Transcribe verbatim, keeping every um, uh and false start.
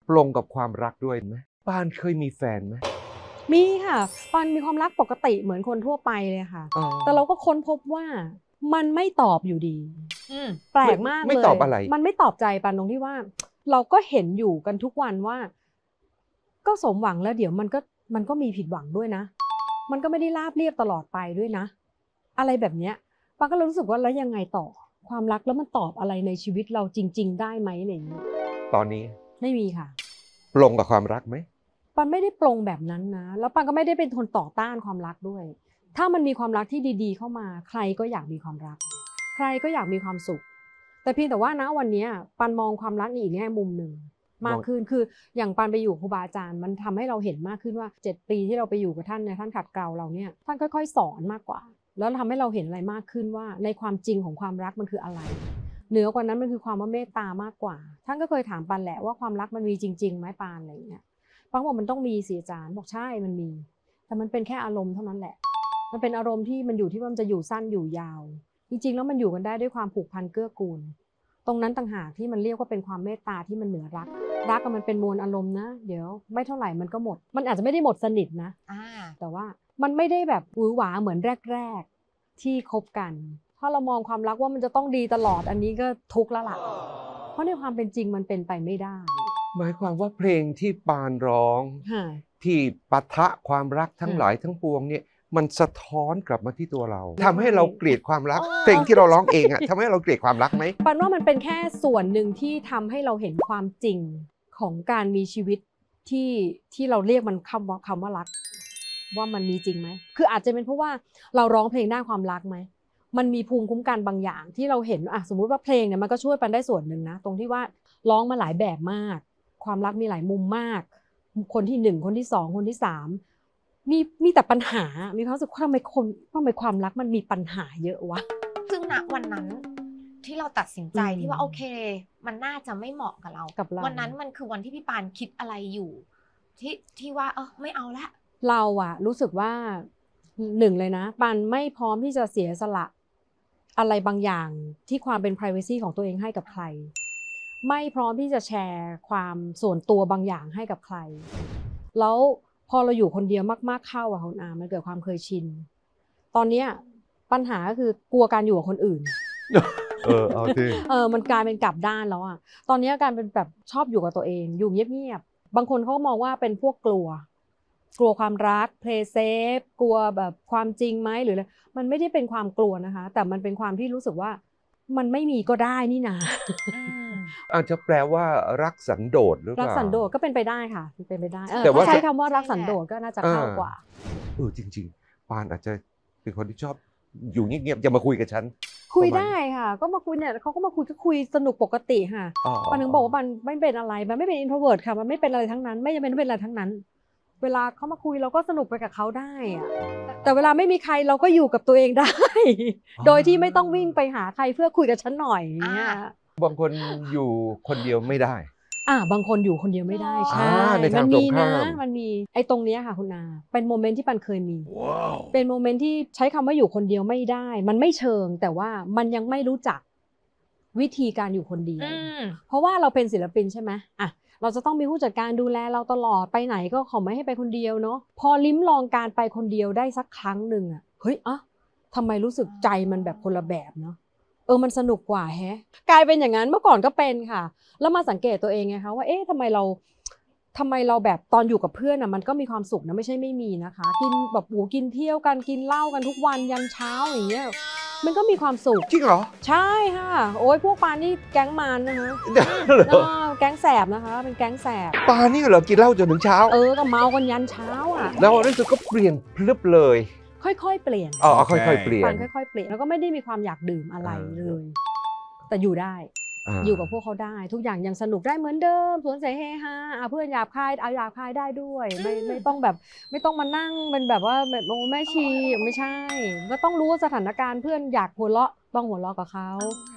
ปลงกับความรักด้วยไหมปานเคยมีแฟนไหมมีค่ะปานมีความรักปกติเหมือนคนทั่วไปเลยค่ะแต่เราก็ค้นพบว่ามันไม่ตอบอยู่ดีแปลกมากเลยไม่ตอบอะไรมันไม่ตอบใจปานตรงที่ว่าเราก็เห็นอยู่กันทุกวันว่าก็สมหวังแล้วเดี๋ยวมันก็มันก็มีผิดหวังด้วยนะมันก็ไม่ได้ราบเรียบตลอดไปด้วยนะอะไรแบบเนี้ยปานก็รู้สึกว่าแล้วยังไงต่อความรักแล้วมันตอบอะไรในชีวิตเราจริงๆได้ไหมอะไรอย่างนี้ตอนนี้ไม่มีค่ะปลงกับความรักไหมปานไม่ได้ปลงแบบนั้นนะแล้วปานก็ไม่ได้เป็นคนต่อต้านความรักด้วยถ้ามันมีความรักที่ดีๆเข้ามาใครก็อยากมีความรักใครก็อยากมีความสุขแต่เพียงแต่ว่าณวันนี้ปานมองความรักในอีกแง่มุมหนึ่งมากขึ้นคืออย่างปานไปอยู่ครูบาอาจารย์มันทำให้เราเห็นมากขึ้นว่าเจ็ดปีที่เราไปอยู่กับท่านเนี่ยท่านขัดเกลาเราเนี่ยท่านค่อยๆสอนมากกว่าแล้วทำให้เราเห็นอะไรมากขึ้นว่าในความจริงของความรักมันคืออะไรเหนือกว่านั้นมันคือความว่าเมตตามากกว่าท่านก็เคยถามปานแหละว่าความรักมันมีจริงๆไหมปานอะไรอย่างเงี้ยปานบอกมันต้องมีสิอาจารย์บอกใช่มันมีแต่มันเป็นแค่อารมณ์เท่านั้นแหละมันเป็นอารมณ์ที่มันอยู่ที่ว่ามันจะอยู่สั้นอยู่ยาวจริงๆแล้วมันอยู่กันได้ด้วยความผูกพันเกื้อกูลตรงนั้นต่างหากที่มันเรียกว่าเป็นความเมตตาที่มันเหนือรักรักมันเป็นมวลอารมณ์นะเดี๋ยวไม่เท่าไหร่มันก็หมดมันอาจจะไม่ได้หมดสนิทนะแต่ว่ามันไม่ได้แบบหวือหวาเหมือนแรกๆที่คบกันถ้าเรามองความรักว่ามันจะต้องดีตลอดอันนี้ก็ทุกข์แล้วล่ะเพราะในความเป็นจริงมันเป็นไปไม่ได้หมายความว่าเพลงที่ปานร้องที่ปะทะความรักทั้งหลายทั้งปวงเนี่ยมันสะท้อนกลับมาที่ตัวเราทำให้เราเกลียดความรักเพลงที่เราร้องเองอะทำให้เราเกลียดความรักไหมปานว่ามันเป็นแค่ส่วนหนึ่งที่ทำให้เราเห็นความจริงของการมีชีวิตที่ที่เราเรียกมันคำว่าคำว่ารักว่ามันมีจริงไหมคืออาจจะเป็นเพราะว่าเราร้องเพลงด้านความรักไหมมันมีภูมิคุ้มกันบางอย่างที่เราเห็นอ่ะสมมุติว่าเพลงเนี่ยมันก็ช่วยปันได้ส่วนหนึ่งนะตรงที่ว่าร้องมาหลายแบบมากความรักมีหลายมุมมากคนที่หนึ่งคนที่สองคนที่สามมีมีแต่ปัญหามีความรู้สึกว่าทำไมคนทำไมความรักมันมีปัญหาเยอะวะซึ่งณวันนั้นที่เราตัดสินใจที่ว่าโอเคมันน่าจะไม่เหมาะกับเรากับเราวันนั้นมันคือวันที่พี่ปานคิดอะไรอยู่ที่ที่ว่าเออไม่เอาละเราอะรู้สึกว่าหนึ่งเลยนะปานไม่พร้อมที่จะเสียสละอะไรบางอย่างที่ความเป็น privacy ของตัวเองให้กับใครไม่พร้อมที่จะแชร์ความส่วนตัวบางอย่างให้กับใครแล้วพอเราอยู่คนเดียวมากๆเข้าอะคุณอามันเกิดความเคยชินตอนนี้ปัญหาก็คือกลัวการอยู่กับคนอื่นเออเอาสิเออมันกลายเป็นกลับด้านแล้วอะตอนนี้การเป็นแบบชอบอยู่กับตัวเองอยู่เงียบๆบางคนเขามองว่าเป็นพวกกลัวกลัวความรัก play safe กลัวแบบความจริงไหมหรืออะไรมันไม่ได้เป็นความกลัวนะคะแต่มันเป็นความที่รู้สึกว่ามันไม่มีก็ได้นี่นะอาจจะแปลว่ารักสันโดษหรือเปล่ารักสันโดษก็เป็นไปได้ค่ะเป็นไปได้แต่ว่าใช้คำว่ารักสันโดษก็น่าจะเข้ากว่าเออจริงๆปานอาจจะเป็นคนที่ชอบอยู่เงียบๆจะมาคุยกับฉันคุยได้ค่ะก็มาคุยเนี่ยเขาก็มาคุยก็คุยสนุกปกติค่ะปานถึงบอกว่ามันไม่เป็นอะไรมันไม่เป็น introvert ค่ะมันไม่เป็นอะไรทั้งนั้นไม่จำเป็นต้องเป็นอะไรทั้งนั้นเวลาเขามาคุยเราก็สนุกไปกับเขาได้อะแต่เวลาไม่มีใครเราก็อยู่กับตัวเองได้โดยที่ไม่ต้องวิ่งไปหาใครเพื่อคุยกับฉันหน่อยเนี่ยบางคนอยู่คนเดียวไม่ได้อ่าบางคนอยู่คนเดียวไม่ได้ใช่มันมีนะมันมีไอ้ตรงนี้ค่ะคุณอาเป็นโมเมนต์ที่ปันเคยมี wow. เป็นโมเมนต์ที่ใช้คำว่าอยู่คนเดียวไม่ได้มันไม่เชิงแต่ว่ามันยังไม่รู้จักวิธีการอยู่คนเดียวเพราะว่าเราเป็นศิลปินใช่ไหมอ่ะเราจะต้องมีผู้จัดการดูแลเราตลอดไปไหนก็ขอไม่ให้ไปคนเดียวเนาะพอลิ้มลองการไปคนเดียวได้สักครั้งหนึ่งอ่ะเฮ้ยอ่ะทำไมรู้สึกใจมันแบบคนละแบบเนาะเออมันสนุกกว่าแฮะกลายเป็นอย่างนั้นเมื่อก่อนก็เป็นค่ะแล้วมาสังเกตตัวเองไงคะว่าเอ๊ะทำไมเราทำไมเราแบบตอนอยู่กับเพื่อนอ่ะมันก็มีความสุขนะไม่ใช่ไม่มีนะคะกินแบบโหกินเที่ยวกันกินเหล้ากันทุกวันยันเช้าอย่างเงี้ยมันก็มีความสุขจริงเหรอใช่ค่ะโอ้ยพวกปานนี่แก๊งมันนะคะแก๊งแสบนะคะเป็นแก๊งแสบปานนี่เหรอกินเหล้าจนถึงเช้าเออก็เมากันยันเช้าอ่ะแล้วรู้สึกก็เปลี่ยนพลึบเลยค่อยๆเปลี่ยนอ๋อค่อยๆเปลี่ยนปานค่อยๆเปลี่ยนแล้วก็ไม่ได้มีความอยากดื่มอะไรเลยแต่อยู่ได้อยู่กับพวกเขาได้ทุกอย่างยังสนุกได้เหมือนเดิมสวนเสเฮฮาเพื่อนหยาบคายเอาหยาบคายได้ด้วยไม่ไม่ต้องแบบไม่ต้องมานั่งเป็นแบบว่าแบบโอ้แม่ชีไม่ใช่ก็ต้องรู้สถานการณ์เพื่อนอยากหัวเราะต้องหัวเราะกับเขา